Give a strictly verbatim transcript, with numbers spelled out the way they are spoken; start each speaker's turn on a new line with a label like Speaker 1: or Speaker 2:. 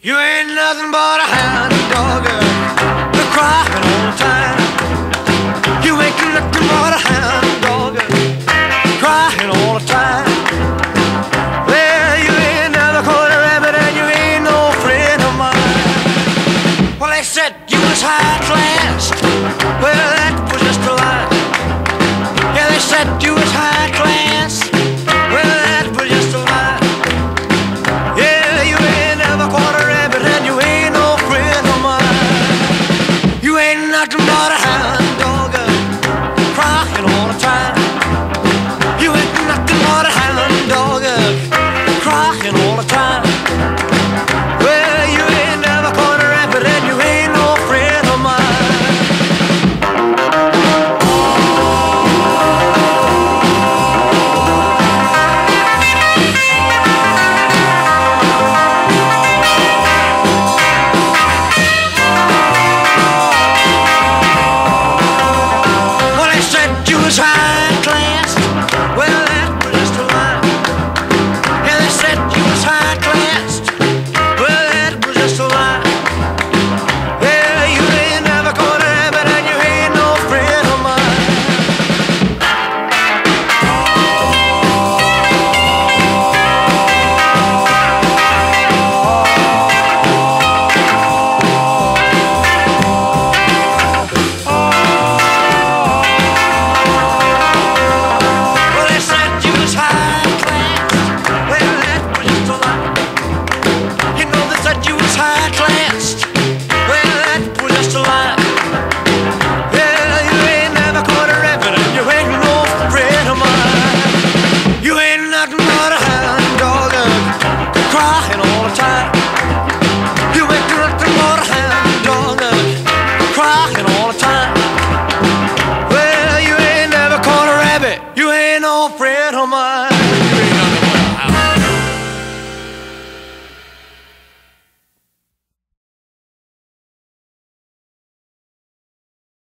Speaker 1: You ain't nothing but a hound dog, you're crying all the time. You ain't nothing but a hound dog, crying all the time. Well, you ain't never caught a rabbit and you ain't no friend of mine. Well, they said you was high class, well, that was just a lie. Yeah, they said you was high class, well, that was just a lie. Yeah, you ain't never caught a rabbit and you ain't no friend of mine. You ain't nothing but a hound dog, crying all the time. You ain't nothing but a hound dog, crying all the time. Well, you ain't never caught a rabbit and you ain't no friend of mine. Well, they said you was high class, well, that was just a lie. Yeah, they said you was high class, well, that was just a lie. Yeah, you ain't never caught a rabbit and you ain't no friend of mine. Well, they said you was high class, well, that was just a lie. You know they said you was high class, well, that was just a lie. Yeah, you ain't never caught a rabbit and you ain't no friend of mine. You ain't nothing but a hound dog, crying all the time. You ain't nothing but a hound dog, crying all the time. Well, you ain't never caught a rabbit, you ain't no friend of mine.